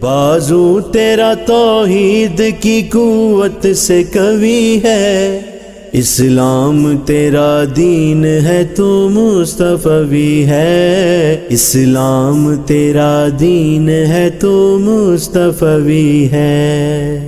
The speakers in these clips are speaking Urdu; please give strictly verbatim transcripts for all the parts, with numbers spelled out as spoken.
بازو تیرا توحید کی قوت سے قوی ہے، اسلام تیرا دین ہے تو مصطفی ہے، اسلام تیرا دین ہے تو مصطفی ہے۔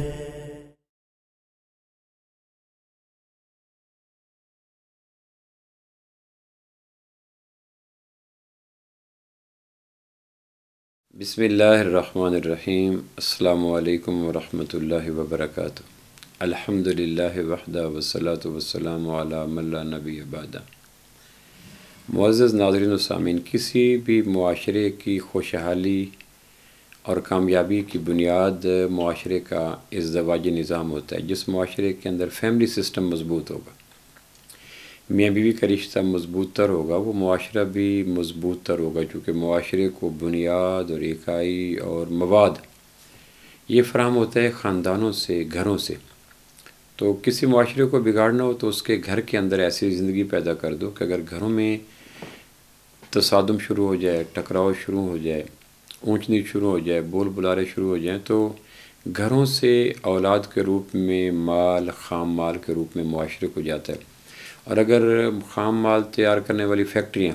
بسم اللہ الرحمن الرحیم۔ السلام علیکم ورحمۃ اللہ وبرکاتہ۔ الحمد للہ وحدہ والصلاۃ والسلام علی من لا نبی بعدہ۔ معزز ناظرین و سامعین، کسی بھی معاشرے کی خوشحالی اور کامیابی کی بنیاد معاشرے کا ازدواجی نظام ہوتا ہے۔ جس معاشرے کے اندر فیملی سسٹم مضبوط ہوگا، میاں بیوی کا رشتہ مضبوط تر ہوگا، وہ معاشرہ بھی مضبوط تر ہوگا، چونکہ معاشرے کو بنیاد اور اکائی اور مواد یہ فراہم ہوتا ہے خاندانوں سے، گھروں سے۔ تو کسی معاشرے کو بگاڑنا ہو تو اس کے گھر کے اندر ایسی زندگی پیدا کر دو کہ اگر گھروں میں تصادم شروع ہو جائے، ٹکراؤ شروع ہو جائے، اونچ نیچ شروع ہو جائے، بول بلارے شروع ہو جائیں، تو گھروں سے اولاد کے روپ میں مال، خام مال کے روپ میں معاشرے کو جاتا ہے۔ اور اگر خام مال تیار کرنے والی فیکٹریاں،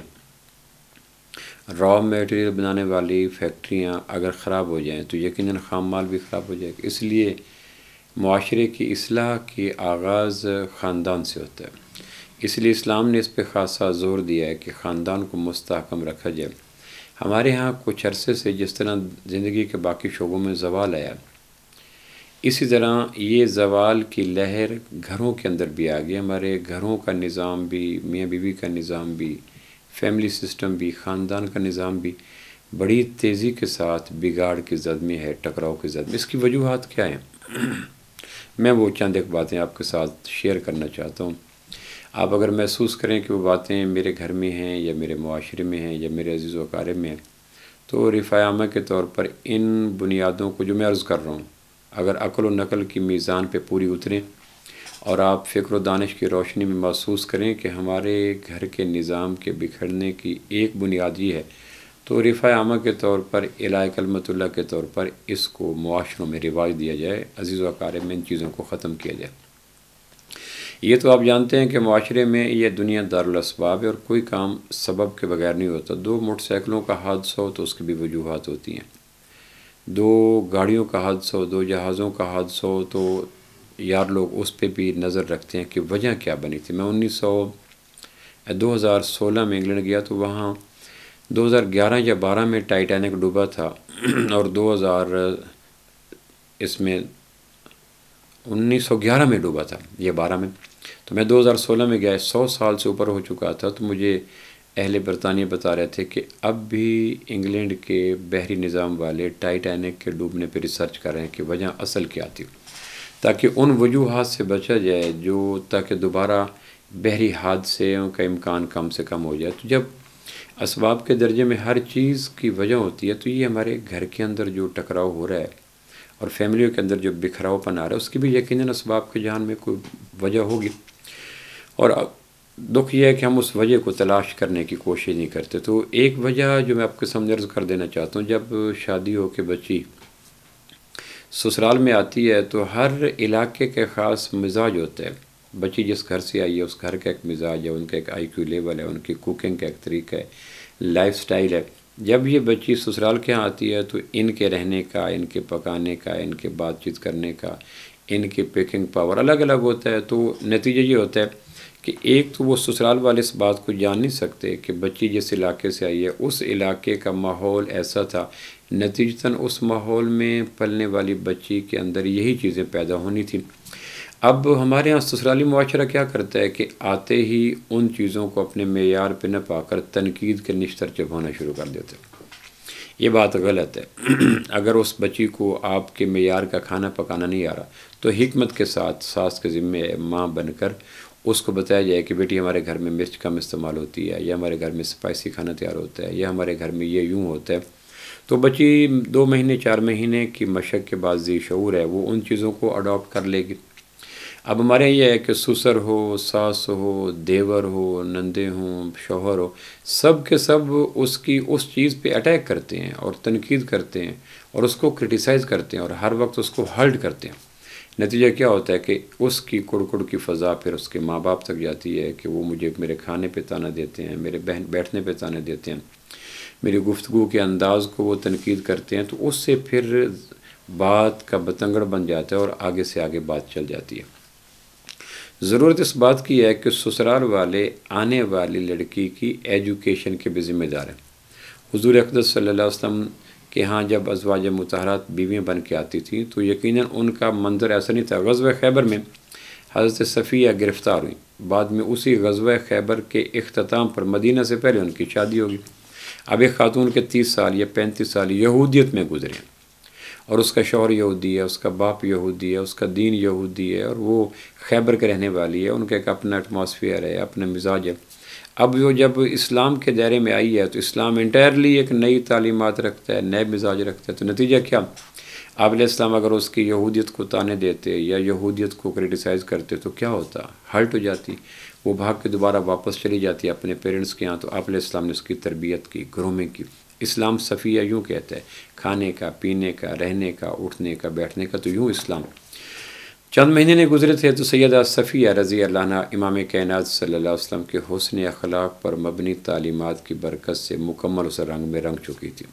را میٹیریل بنانے والی فیکٹریاں اگر خراب ہو جائیں تو یقیناً خام مال بھی خراب ہو جائے گا۔ اس لیے معاشرے کی اصلاح کی آغاز خاندان سے ہوتا ہے۔ اس لیے اسلام نے اس پہ خاصا زور دیا ہے کہ خاندان کو مستحکم رکھا جائے۔ ہمارے ہاں کچھ عرصے سے جس طرح زندگی کے باقی شعبوں میں زوال آیا، اسی طرح یہ زوال کی لہر گھروں کے اندر بھی آ گئی۔ ہمارے گھروں کا نظام بھی، میاں بیوی کا نظام بھی، فیملی سسٹم بھی، خاندان کا نظام بھی بڑی تیزی کے ساتھ بگاڑ کی زد میں ہے، ٹکراؤ کی زد میں۔ اس کی وجوہات کیا ہیں؟ میں وہ چند ایک باتیں آپ کے ساتھ شیئر کرنا چاہتا ہوں۔ آپ اگر محسوس کریں کہ وہ باتیں میرے گھر میں ہیں یا میرے معاشرے میں ہیں یا میرے عزیز و اقارب میں ہیں، تو رفاع عامہ کے طور پر ان بنیادوں کو جو میں عرض کر رہا ہوں، اگر عقل و نقل کی میزان پہ پوری اتریں اور آپ فکر و دانش کی روشنی میں محسوس کریں کہ ہمارے گھر کے نظام کے بکھرنے کی ایک بنیاد یہ ہے، تو رفاع عامہ کے طور پر، اعلاء کلمت اللہ کے طور پر اس کو معاشروں میں رواج دیا جائے، عزیز و اقارب میں ان چیزوں کو ختم کیا جائے۔ یہ تو آپ جانتے ہیں کہ معاشرے میں یہ دنیا دارالاسباب ہے اور کوئی کام سبب کے بغیر نہیں ہوتا۔ دو موٹر سائیکلوں کا حادثہ ہو تو اس کی بھی وجوہات ہوتی ہیں، دو گاڑیوں کا حادثہ ہو، دو جہازوں کا حادثہ ہو، تو یار لوگ اس پہ بھی نظر رکھتے ہیں کہ وجہ کیا بنی تھی۔ میں انیس سو دو ہزار سولہ میں انگلینڈ گیا تو وہاں دو ہزار گیارہ یا بارہ میں ٹائٹینک ڈوبا تھا اور دو ہزار اس میں انیس سو گیارہ میں ڈوبا تھا، یہ بارہ میں، تو میں دو ہزار سولہ میں گیا، سو سال سے اوپر ہو چکا تھا۔ تو مجھے اہل برطانیہ بتا رہے تھے کہ اب بھی انگلینڈ کے بحری نظام والے ٹائٹینک کے ڈوبنے پہ ریسرچ کر رہے ہیں کہ وجہ اصل کیا تھی، تاکہ ان وجوہات سے بچا جائے جو تاکہ دوبارہ بحری حادثوں کا امکان کم سے کم ہو جائے۔ تو جب اسباب کے درجے میں ہر چیز کی وجہ ہوتی ہے، تو یہ ہمارے گھر کے اندر جو ٹکراؤ ہو رہا ہے اور فیملیوں کے اندر جو بکھراؤ پن آ رہا ہے، اس کی بھی یقیناً اسباب کے جہان میں کوئی وجہ ہوگی۔ اور دکھ یہ ہے کہ ہم اس وجہ کو تلاش کرنے کی کوشش نہیں کرتے۔ تو ایک وجہ جو میں آپ کے سامنے عرض کر دینا چاہتا ہوں، جب شادی ہو کے بچی سسرال میں آتی ہے تو ہر علاقے کے خاص مزاج ہوتا ہے۔ بچی جس گھر سے آئی ہے اس گھر کا ایک مزاج ہے، ان کا ایک آئی کیو لیول ہے، ان کی کوکنگ کا ایک طریقہ ہے، لائف سٹائل ہے۔ جب یہ بچی سسرال کے ہاں آتی ہے تو ان کے رہنے کا، ان کے پکانے کا، ان کے بات چیت کرنے کا، ان کی پیکنگ پاور الگ الگ ہوتا ہے۔ تو نتیجہ یہ ہوتا ہے کہ ایک تو وہ سسرال والے اس بات کو جان نہیں سکتے کہ بچی جس علاقے سے آئی ہے اس علاقے کا ماحول ایسا تھا، نتیجتاً اس ماحول میں پلنے والی بچی کے اندر یہی چیزیں پیدا ہونی تھیں۔ اب ہمارے ہاں سسرالی معاشرہ کیا کرتا ہے کہ آتے ہی ان چیزوں کو اپنے معیار پہ نہ پا کر تنقید کے نشتر چبھانا شروع کر دیتے ہیں۔ یہ بات غلط ہے۔ اگر اس بچی کو آپ کے معیار کا کھانا پکانا نہیں آ رہا تو حکمت کے ساتھ ساس کے ذمے ماں بن کر اس کو بتایا جائے کہ بیٹی ہمارے گھر میں مرچ کم استعمال ہوتی ہے، یا ہمارے گھر میں اسپائسی کھانا تیار ہوتا ہے، یا ہمارے گھر میں یہ یوں ہوتا ہے۔ تو بچی دو مہینے چار مہینے کی مشق کے بعد ذی شعور ہے، وہ ان چیزوں کو اڈاپٹ کر لے گی۔ اب ہمارے یہ ہے کہ سسر ہو، ساس ہو، دیور ہو، نندے ہوں، شوہر ہو، سب کے سب اس کی اس چیز پہ اٹیک کرتے ہیں اور تنقید کرتے ہیں اور اس کو کرٹیسائز کرتے ہیں اور ہر وقت اس کو ہرٹ کرتے ہیں، نتیجہ کیا ہوتا ہے کہ اس کی کڑکڑ کی فضا پھر اس کے ماں باپ تک جاتی ہے کہ وہ مجھے میرے کھانے پہ تانا دیتے ہیں، میرے بہن بیٹھنے پہ تانے دیتے ہیں، میری گفتگو کے انداز کو وہ تنقید کرتے ہیں، تو اس سے پھر بات کا بتنگڑ بن جاتا ہے اور آگے سے آگے بات چل جاتی ہے۔ ضرورت اس بات کی ہے کہ سسرال والے آنے والی لڑکی کی ایجوکیشن کے بھی ذمہ دار ہیں۔ حضور اقدس صلی اللہ علیہ وسلم کہ ہاں جب ازواج مطہرات بیویاں بن کے آتی تھیں تو یقیناً ان کا منظر ایسا نہیں تھا۔ غزوہ خیبر میں حضرت صفیہ گرفتار ہوئیں، بعد میں اسی غزوہ خیبر کے اختتام پر مدینہ سے پہلے ان کی شادی ہوگی۔ اب ایک خاتون کے تیس سال یا پینتیس سال یہودیت میں گزرے ہیں اور اس کا شوہر یہودی ہے، اس کا باپ یہودی ہے، اس کا دین یہودی ہے اور وہ خیبر کے رہنے والی ہے، ان کا ایک اپنا ایٹماسفیئر ہے، اپنا مزاج ہے۔ اب وہ جب اسلام کے دائرے میں آئی ہے تو اسلام انٹائرلی ایک نئی تعلیمات رکھتا ہے، نئے مزاج رکھتا ہے، تو نتیجہ کیا؟ آپ علیہ السلام اگر اس کی یہودیت کو تانے دیتے یا یہودیت کو کرٹیسائز کرتے تو کیا ہوتا؟ ہرٹ ہو جاتی، وہ بھاگ کے دوبارہ واپس چلی جاتی اپنے پیرنٹس کے ہاں۔ تو آپ علیہ السلام نے اس کی تربیت کی، گرومنگ کی۔ اسلام صفیہ یوں کہتا ہے، کھانے کا، پینے کا، رہنے کا، اٹھنے کا، بیٹھنے کا، تو یوں اسلام۔ چند مہینے نے گزرے تھے تو سیدہ صفیہ رضی اللہ عنہ امام کائنات صلی اللہ علیہ وسلم کے حسن اخلاق پر مبنی تعلیمات کی برکت سے مکمل اس رنگ میں رنگ چکی تھی۔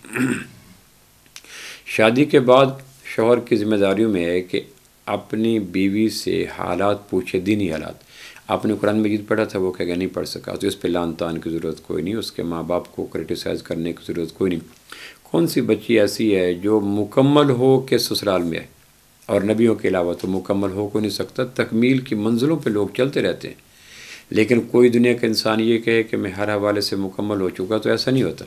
شادی کے بعد شوہر کی ذمہ داریوں میں ہے کہ اپنی بیوی سے حالات پوچھے، دینی حالات۔ آپ نے قرآن مجید پڑھا تھا، وہ کہہ نہیں پڑھ سکا تو اس پہ لان تان کی ضرورت کوئی نہیں، اس کے ماں باپ کو کرٹیسائز کرنے کی ضرورت کوئی نہیں۔ کون سی بچی ایسی ہے جو مکمل ہو کے سسرال میں ہے؟ اور نبیوں کے علاوہ تو مکمل ہو کو نہیں سکتا۔ تکمیل کی منزلوں پہ لوگ چلتے رہتے ہیں، لیکن کوئی دنیا کا انسان یہ کہے کہ میں ہر حوالے سے مکمل ہو چکا تو ایسا نہیں ہوتا۔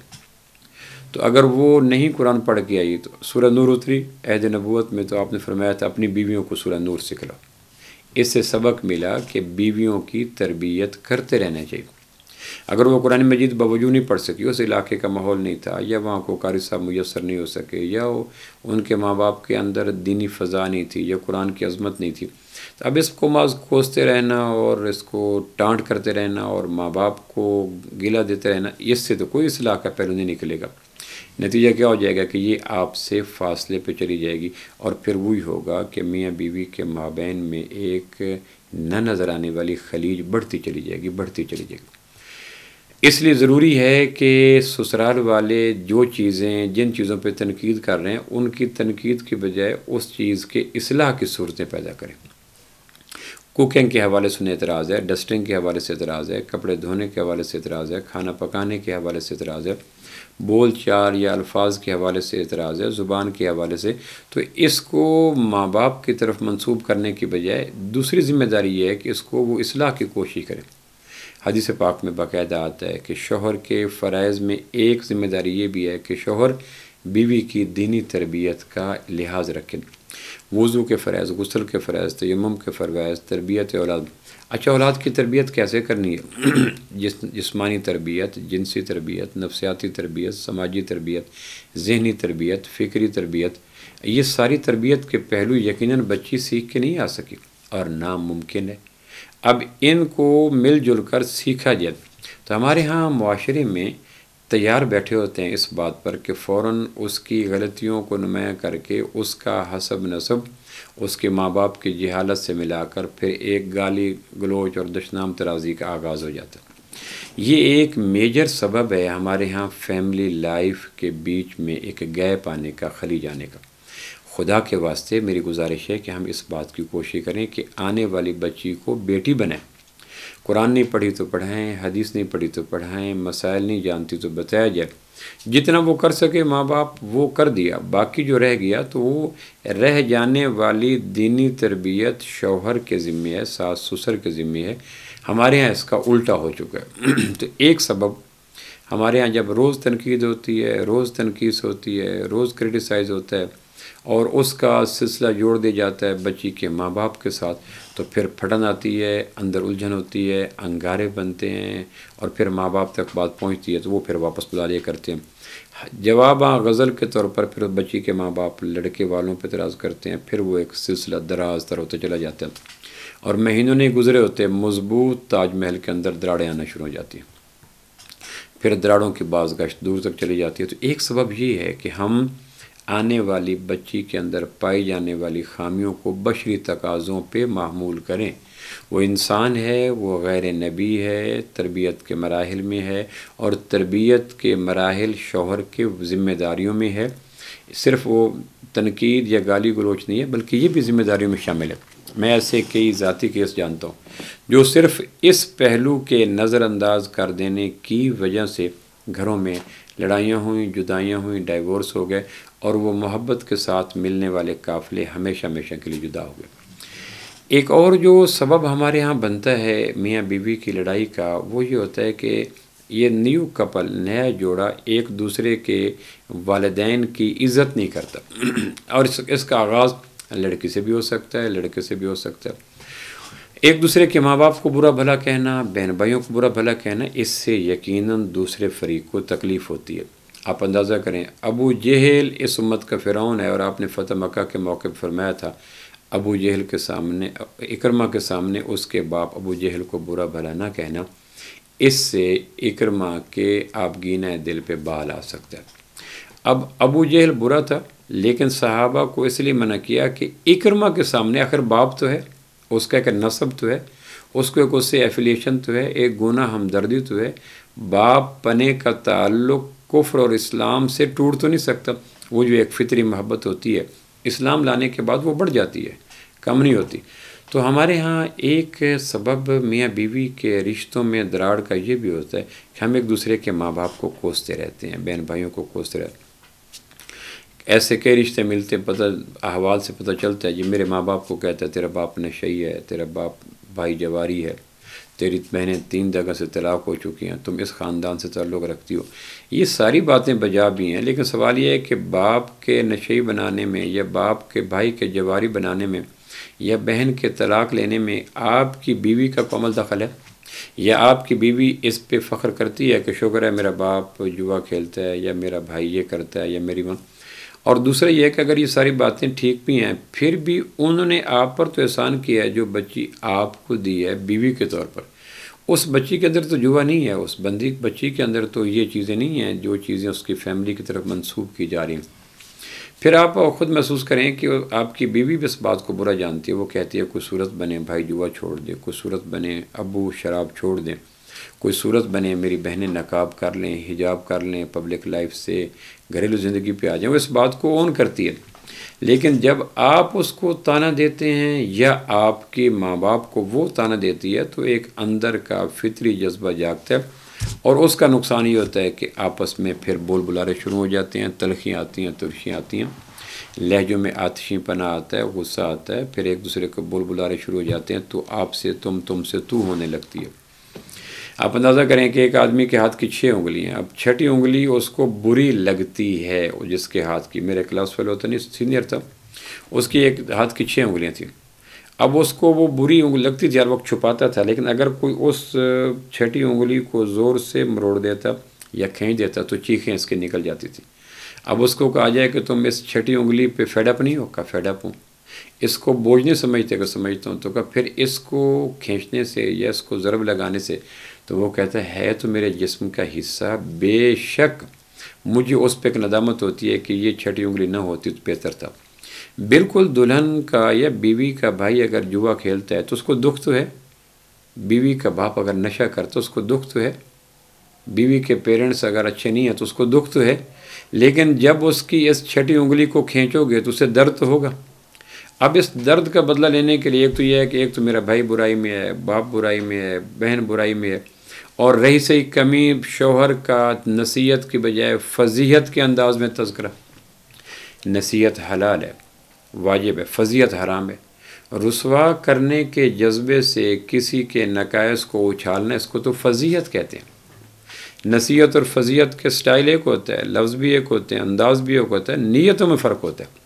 تو اگر وہ نہیں قرآن پڑھ کے آئی تو سورہ نور اتری عہد نبوت میں، تو آپ نے فرمایا تھا اپنی بیویوں کو سورہ نور سکھلاؤ۔ اس سے سبق ملا کہ بیویوں کی تربیت کرتے رہنا چاہیے۔ اگر وہ قرآن مجید باوجود نہیں پڑھ سکی، اس علاقے کا ماحول نہیں تھا، یا وہاں کو قاری صاحب میسر نہیں ہو سکے، یا ان کے ماں باپ کے اندر دینی فضا نہیں تھی، یا قرآن کی عظمت نہیں تھی، تو اب اس کو معاذ کوستے رہنا اور اس کو ٹانٹ کرتے رہنا اور ماں باپ کو گلہ دیتے رہنا، اس سے تو کوئی اصلاح کا پہلو نہیں نکلے گا۔ نتیجہ کیا ہو جائے گا کہ یہ آپ سے فاصلے پہ چلی جائے گی، اور پھر وہی ہوگا کہ میاں بیوی کے مابین میں ایک نہ نظر آنے والی خلیج بڑھتی چلی جائے گی، بڑھتی چلی جائے گی۔ اس لیے ضروری ہے کہ سسرال والے جو چیزیں جن چیزوں پہ تنقید کر رہے ہیں ان کی تنقید کی بجائے اس چیز کے اصلاح کی صورتیں پیدا کریں۔ کوکنگ کے حوالے سے اعتراض ہے، ڈسٹنگ کے حوالے سے اعتراض ہے، کپڑے دھونے کے حوالے سے اعتراض ہے، کھانا پکانے کے حوالے سے اعتراض ہے، بول چال یا الفاظ کے حوالے سے اعتراض ہے، زبان کے حوالے سے، تو اس کو ماں باپ کی طرف منسوب کرنے کی بجائے دوسری ذمہ داری یہ ہے کہ اس کو وہ اصلاح کی کوشش کریں۔ حدیث پاک میں باقاعدہ آتا ہے کہ شوہر کے فرائض میں ایک ذمہ داری یہ بھی ہے کہ شوہر بیوی کی دینی تربیت کا لحاظ رکھیں۔ وضو کے فرائض، غسل کے فرائض، تیمم کے فرائض، تربیت اولاد۔ اچھا، اولاد کی تربیت کیسے کرنی ہے؟ جس جسمانی تربیت، جنسی تربیت، نفسیاتی تربیت، سماجی تربیت، ذہنی تربیت، فکری تربیت، یہ ساری تربیت کے پہلو یقیناً بچی سیکھ کے نہیں آ سکی اور ناممکن ہے۔ اب ان کو مل جل کر سیکھا جائے تو ہمارے ہاں معاشرے میں تیار بیٹھے ہوتے ہیں اس بات پر کہ فوراً اس کی غلطیوں کو نمایاں کر کے اس کا حسب نسب اس کے ماں باپ کی جہالت سے ملا کر پھر ایک گالی گلوچ اور دشنام ترازی کا آغاز ہو جاتا ہے۔ یہ ایک میجر سبب ہے ہمارے ہاں فیملی لائف کے بیچ میں ایک گیپ آنے کا، خلی جانے کا۔ خدا کے واسطے میری گزارش ہے کہ ہم اس بات کی کوشش کریں کہ آنے والی بچی کو بیٹی بنائیں۔ قرآن نہیں پڑھی تو پڑھائیں، حدیث نہیں پڑھی تو پڑھائیں، مسائل نہیں جانتی تو بتایا جائے۔ جتنا وہ کر سکے ماں باپ وہ کر دیا، باقی جو رہ گیا تو وہ رہ جانے والی دینی تربیت شوہر کے ذمہ ہے، ساس سسر کے ذمہ ہے۔ ہمارے ہاں اس کا الٹا ہو چکا ہے۔ تو ایک سبب ہمارے ہاں جب روز تنقید ہوتی ہے، روز تنقید ہوتی ہے، روز کرٹیسائز ہوتا ہے اور اس کا سلسلہ جوڑ دیا جاتا ہے بچی کے ماں باپ کے ساتھ، تو پھر پھٹن آتی ہے، اندر الجھن ہوتی ہے، انگارے بنتے ہیں، اور پھر ماں باپ تک بات پہنچتی ہے تو وہ پھر واپس بلا لیا کرتے ہیں۔ جواب غزل کے طور پر پھر بچی کے ماں باپ لڑکے والوں پہ اعتراض کرتے ہیں، پھر وہ ایک سلسلہ دراز تر ہوتا چلا جاتا ہے، اور مہینوں نہیں گزرے ہوتے مضبوط تاج محل کے اندر دراڑیں آنا شروع ہو جاتی ہیں، پھر دراڑوں کی باز گشت دور تک چلی جاتی ہے۔ تو ایک سبب یہ ہے کہ ہم آنے والی بچی کے اندر پائی جانے والی خامیوں کو بشری تقاضوں پہ معمول کریں۔ وہ انسان ہے، وہ غیر نبی ہے، تربیت کے مراحل میں ہے، اور تربیت کے مراحل شوہر کے ذمہ داریوں میں ہے۔ صرف وہ تنقید یا گالی گلوچ نہیں ہے، بلکہ یہ بھی ذمہ داریوں میں شامل ہے۔ میں ایسے کئی ذاتی کیس جانتا ہوں جو صرف اس پہلو کے نظر انداز کر دینے کی وجہ سے گھروں میں لڑائیاں ہوئیں، جدائیاں ہوئیں، ڈائیورس ہو گئے، اور وہ محبت کے ساتھ ملنے والے قافلے ہمیشہ ہمیشہ کے لیے جدا ہو گئے۔ ایک اور جو سبب ہمارے ہاں بنتا ہے میاں بیوی کی لڑائی کا، وہ یہ ہوتا ہے کہ یہ نیو کپل، نیا جوڑا ایک دوسرے کے والدین کی عزت نہیں کرتا۔ اور اس اس کا آغاز لڑکی سے بھی ہو سکتا ہے، لڑکے سے بھی ہو سکتا ہے۔ ایک دوسرے کے ماں باپ کو برا بھلا کہنا، بہن بھائیوں کو برا بھلا کہنا، اس سے یقیناً دوسرے فریق کو تکلیف ہوتی ہے۔ آپ اندازہ کریں، ابو جہل اس امت کا فرعون ہے، اور آپ نے فتح مکہ کے موقع پر فرمایا تھا ابو جہل کے سامنے، اکرمہ کے سامنے اس کے باپ ابو جہل کو برا بھلا نہ کہنا، اس سے اکرمہ کے آبگینہ دل پہ بال آ سکتا ہے۔ اب ابو جہل برا تھا، لیکن صحابہ کو اس لیے منع کیا کہ اکرمہ کے سامنے آخر باپ تو ہے، اس کا ایک نسب تو ہے، اس کو ایک اس سے ایفیلیشن تو ہے، ایک گناہ ہمدردی تو ہے، باپ پنے کا تعلق کفر اور اسلام سے ٹوٹ تو نہیں سکتا۔ وہ جو ایک فطری محبت ہوتی ہے، اسلام لانے کے بعد وہ بڑھ جاتی ہے، کم نہیں ہوتی۔ تو ہمارے ہاں ایک سبب میاں بیوی کے رشتوں میں دراڑ کا یہ بھی ہوتا ہے کہ ہم ایک دوسرے کے ماں باپ کو کوستے رہتے ہیں، بہن بھائیوں کو کوستے رہتے ہیں۔ ایسے کئی رشتے ملتے ہیں، پتہ احوال سے پتہ چلتا ہے، یہ میرے ماں باپ کو کہتا ہے تیرا باپ نشئی ہے، تیرا باپ بھائی جواری ہے، تیری بہنیں تین جگہ سے طلاق ہو چکی ہیں، تم اس خاندان سے تعلق رکھتی ہو۔ یہ ساری باتیں بجا بھی ہیں، لیکن سوال یہ ہے کہ باپ کے نشئی بنانے میں، یا باپ کے بھائی کے جواری بنانے میں، یا بہن کے طلاق لینے میں آپ کی بیوی کا عمل دخل ہے؟ یا آپ کی بیوی اس پہ فخر کرتی ہے کہ شکر ہے میرا باپ جوا کھیلتا ہے، یا میرا بھائی یہ کرتا ہے، یا میری ماں؟ اور دوسرا یہ ہے کہ اگر یہ ساری باتیں ٹھیک بھی ہیں، پھر بھی انہوں نے آپ پر تو احسان کیا ہے جو بچی آپ کو دی ہے بیوی کے طور پر۔ اس بچی کے اندر تو جوا نہیں ہے، اس بندی بچی کے اندر تو یہ چیزیں نہیں ہیں جو چیزیں اس کی فیملی کی طرف منسوب کی جا رہی ہیں۔ پھر آپ خود محسوس کریں کہ آپ کی بیوی بھی اس بات کو برا جانتی ہے، وہ کہتی ہے کوئی صورت بنے بھائی جوا چھوڑ دے، کوئی صورت بنے ابو شراب چھوڑ دیں، کوئی صورت بنے میری بہنیں نقاب کر لیں، حجاب کر لیں، پبلک لائف سے گھریلو زندگی پہ آ جائیں، وہ اس بات کو اون کرتی ہے۔ لیکن جب آپ اس کو تانا دیتے ہیں یا آپ کے ماں باپ کو وہ تانا دیتی ہے، تو ایک اندر کا فطری جذبہ جاگتا ہے، اور اس کا نقصان یہ ہوتا ہے کہ آپس میں پھر بول بلارے شروع ہو جاتے ہیں، تلخیاں آتی ہیں، ترشیاں آتی ہیں، لہجوں میں آتشی پنا آتا ہے، غصہ آتا ہے، پھر ایک دوسرے کو بول بلارے شروع ہو جاتے ہیں، تو آپ سے تم، تم سے تو ہونے لگتی ہے۔ آپ اندازہ کریں کہ ایک آدمی کے ہاتھ کی چھ انگلی ہیں، اب چھٹی انگلی اس کو بری لگتی ہے، جس کے ہاتھ کی، میرے کلاس فیلو ہوتا نہیں، سینئر تھا، اس کی ایک ہاتھ کی چھ انگلیاں تھیں، اب اس کو وہ بری انگلی لگتی تھی، ہر وقت چھپاتا تھا، لیکن اگر کوئی اس چھٹی انگلی کو زور سے مروڑ دیتا یا کھینچ دیتا تو چیخیں اس کے نکل جاتی تھی۔ اب اس کو کہا جائے کہ تم اس چھٹی انگلی پہ فیڈ اپ نہیں ہو، کہا فیڈ اپ ہوں۔ اس کو بوجھ نہیں سمجھتے کہ سمجھتا ہوں، تو کہا پھر اس کو کھینچنے سے یا اس کو ضرب لگانے سے، تو وہ کہتا ہے تو میرے جسم کا حصہ، بے شک مجھے اس پہ ایک ندامت ہوتی ہے کہ یہ چھٹی انگلی نہ ہوتی تو بہتر تھا۔ بالکل دلہن کا یا بیوی کا بھائی اگر جوا کھیلتا ہے تو اس کو دکھ تو ہے، بیوی کا باپ اگر نشہ کرتا اس کو دکھ تو ہے، بیوی کے پیرنٹس اگر اچھے نہیں ہیں تو اس کو دکھ تو ہے، لیکن جب اس کی اس چھٹی انگلی کو کھینچو گے تو اسے درد تو ہوگا۔ اب اس درد کا بدلہ لینے کے لیے ایک تو یہ ہے کہ ایک تو میرا بھائی برائی میں ہے، باپ برائی میں ہے، بہن برائی میں ہے، اور رہی صحیح کمی شوہر کا نصیحت کی بجائے فضیحت کے انداز میں تذکرہ۔ نصیحت حلال ہے، واجب ہے، فضیحت حرام ہے۔ رسوا کرنے کے جذبے سے کسی کے نقائص کو اچھالنا، اس کو تو فضیحت کہتے ہیں۔ نصیحت اور فضیحت کے سٹائل ایک ہوتا ہے، لفظ بھی ایک ہوتے ہیں، انداز بھی ایک ہوتا ہے، نیتوں میں فرق ہوتا ہے۔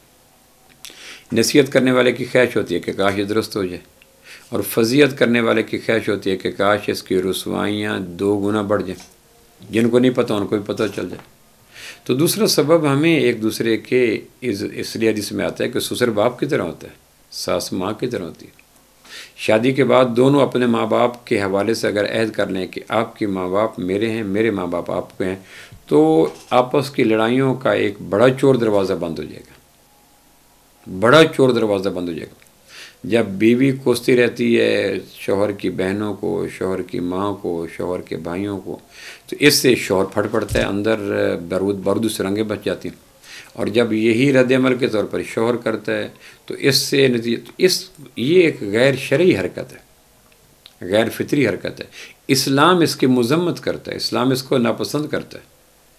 نصیحت کرنے والے کی خواہش ہوتی ہے کہ کاش یہ درست ہو جائے، اور فضیحت کرنے والے کی خواہش ہوتی ہے کہ کاش اس کی رسوائیاں دو گنا بڑھ جائیں، جن کو نہیں پتہ ان کو بھی پتہ چل جائے۔ تو دوسرا سبب ہمیں ایک دوسرے کے اس لیے حدیث میں آتا ہے کہ سسر باپ کی طرح ہوتا ہے، ساس ماں کی طرح ہوتی ہے۔ شادی کے بعد دونوں اپنے ماں باپ کے حوالے سے اگر عہد کر لیں کہ آپ کے ماں باپ میرے ہیں، میرے ماں باپ آپ کے ہیں، تو آپس کی لڑائیوں کا ایک بڑا چور دروازہ بند ہو جائے گا، بڑا چور دروازہ بند ہو جائے گا۔ جب بیوی کوستی رہتی ہے شوہر کی بہنوں کو، شوہر کی ماں کو، شوہر کے بھائیوں کو، تو اس سے شوہر پھٹ پڑتا ہے، اندر برود برود سرنگیں بچ جاتی ہیں۔ اور جب یہی رد عمل کے طور پر شوہر کرتا ہے تو اس سے نتیجہ اس یہ ایک غیر شرعی حرکت ہے، غیر فطری حرکت ہے۔ اسلام اس کی مذمت کرتا ہے، اسلام اس کو ناپسند کرتا ہے۔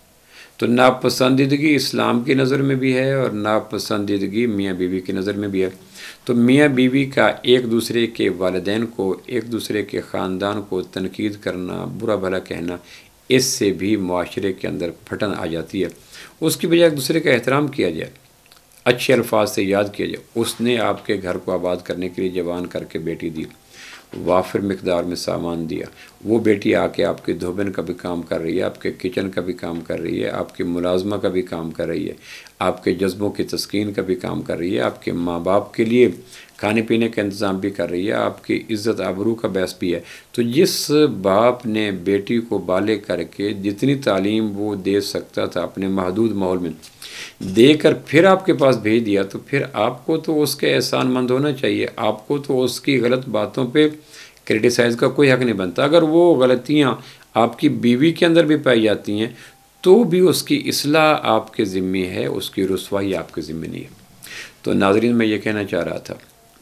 تو ناپسندیدگی اسلام کی نظر میں بھی ہے اور ناپسندیدگی میاں بیوی کی نظر میں بھی ہے۔ تو میاں بیوی کا ایک دوسرے کے والدین کو، ایک دوسرے کے خاندان کو تنقید کرنا، برا بھلا کہنا، اس سے بھی معاشرے کے اندر پھٹن آ جاتی ہے۔ اس کی بجائے ایک دوسرے کا احترام کیا جائے، اچھے الفاظ سے یاد کیا جائے، اس نے آپ کے گھر کو آباد کرنے کے لیے جوان کر کے بیٹی دی، وافر مقدار میں سامان دیا، وہ بیٹی آ کے آپ کے دھوبن کا بھی کام کر رہی ہے، آپ کے کچن کا بھی کام کر رہی ہے، آپ کے ملازمہ کا بھی کام کر رہی ہے، آپ کے جذبوں کی تسکین کا بھی کام کر رہی ہے، آپ کے ماں باپ کے لیے کھانے پینے کا انتظام بھی کر رہی ہے، آپ کی عزت آبرو کا باعث بھی ہے۔ تو جس باپ نے بیٹی کو بالغ کر کے جتنی تعلیم وہ دے سکتا تھا اپنے محدود ماحول میں دے کر پھر آپ کے پاس بھیج دیا، تو پھر آپ کو تو اس کے احسان مند ہونا چاہیے، آپ کو تو اس کی غلط باتوں پہ کرٹیسائز کا کوئی حق نہیں بنتا۔ اگر وہ غلطیاں آپ کی بیوی کے اندر بھی پائی جاتی ہیں تو بھی اس کی اصلاح آپ کے ذمہ ہے، اس کی رسوائی آپ کے ذمہ نہیں ہے۔ تو ناظرین، میں یہ کہنا چاہ رہا تھا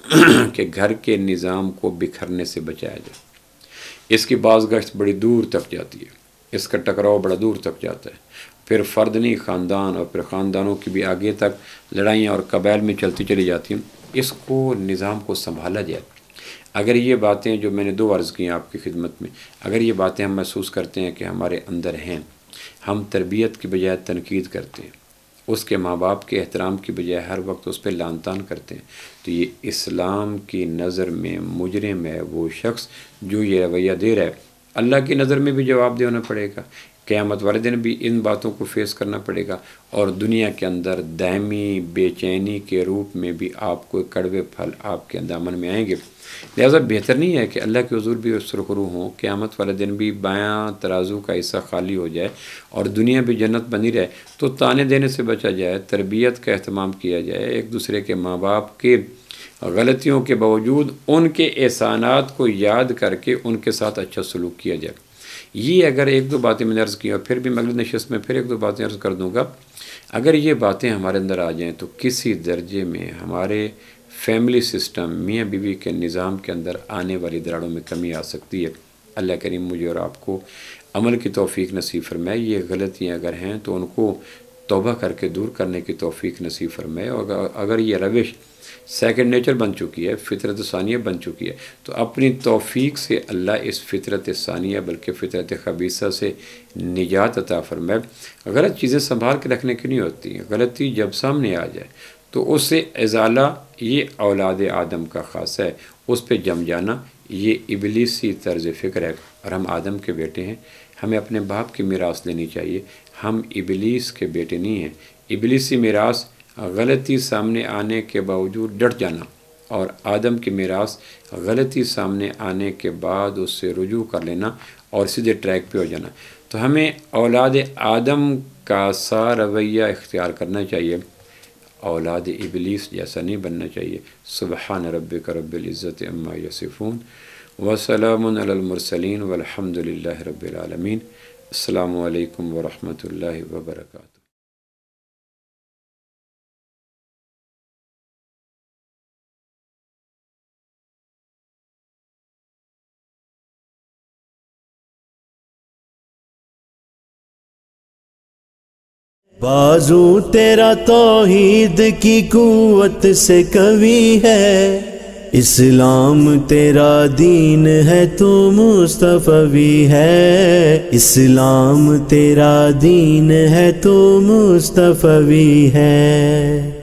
کہ گھر کے نظام کو بکھرنے سے بچایا جائے۔ اس کی باز گشت بڑی دور تک جاتی ہے، اس کا ٹکراؤ بڑا دور تک جاتا ہے، پھر فرد نہیں خاندان اور پھر خاندانوں کی بھی آگے تک لڑائیاں اور قبائل میں چلتی چلی جاتی ہیں۔ اس کو نظام کو سنبھالا جائے۔ اگر یہ باتیں جو میں نے دو عرض کی ہیں آپ کی خدمت میں، اگر یہ باتیں ہم محسوس کرتے ہیں کہ ہمارے اندر ہیں، ہم تربیت کی بجائے تنقید کرتے ہیں، اس کے ماں باپ کے احترام کی بجائے ہر وقت اس پہ لعن طعن کرتے ہیں، تو یہ اسلام کی نظر میں مجرم ہے وہ شخص جو یہ رویہ دے رہا ہے۔ اللہ کی نظر میں بھی جواب دینا پڑے گا، قیامت والے دن بھی ان باتوں کو فیس کرنا پڑے گا، اور دنیا کے اندر دائمی بے چینی کے روپ میں بھی آپ کو کڑوے پھل آپ کے دامن میں آئیں گے۔ لہٰذا بہتر نہیں ہے کہ اللہ کے حضور بھی سرخرو ہوں، قیامت والے دن بھی بایاں ترازو کا حصہ خالی ہو جائے اور دنیا بھی جنت بنی رہے، تو تانے دینے سے بچا جائے، تربیت کا اہتمام کیا جائے، ایک دوسرے کے ماں باپ کے غلطیوں کے باوجود ان کے احسانات کو یاد کر کے ان کے ساتھ اچھا سلوک کیا جائے۔ یہ اگر ایک دو باتیں میں نے عرض کی اور پھر بھی میں اگلی نشست میں پھر ایک دو باتیں عرض کر دوں گا، اگر یہ باتیں ہمارے اندر آ جائیں تو کسی درجے میں ہمارے فیملی سسٹم میاں بیوی کے نظام کے اندر آنے والی دراڑوں میں کمی آ سکتی ہے۔ اللہ کریم مجھے اور آپ کو عمل کی توفیق نصیب فرمائے۔ یہ غلطیاں اگر ہیں تو ان کو توبہ کر کے دور کرنے کی توفیق نصیب فرمائے، اور اگر یہ روش سیکنڈ نیچر بن چکی ہے، فطرت ثانیہ بن چکی ہے، تو اپنی توفیق سے اللہ اس فطرت ثانیہ بلکہ فطرت خبیثہ سے نجات عطا فرمائے۔ غلط چیزیں سنبھال کے رکھنے کی نہیں ہوتی، غلطی جب سامنے آ جائے تو اس سے ازالہ یہ اولاد آدم کا خاص ہے، اس پہ جم جانا یہ ابلیسی طرز فکر ہے، اور ہم آدم کے بیٹے ہیں، ہمیں اپنے باپ کی میراث لینی چاہیے، ہم ابلیس کے بیٹے نہیں ہیں۔ ابلیسی میراث غلطی سامنے آنے کے باوجود ڈٹ جانا، اور آدم کی میراث غلطی سامنے آنے کے بعد اس سے رجوع کر لینا اور سیدھے ٹریک پہ ہو جانا۔ تو ہمیں اولاد آدم کا سا رویہ اختیار کرنا چاہیے، اولاد ابلیس جیسا نہیں بننا چاہیے۔ سبحان ربک رب العزت عما یصفون وسلام علی المرسلین والحمد للہ رب العالمین۔ السلام علیکم ورحمۃ اللہ وبرکاتہ۔ بازو تیرا توحید کی قوت سے قوی ہے، اسلام تیرا دین ہے تو مصطفی ہے، اسلام تیرا دین ہے تو مصطفی ہے۔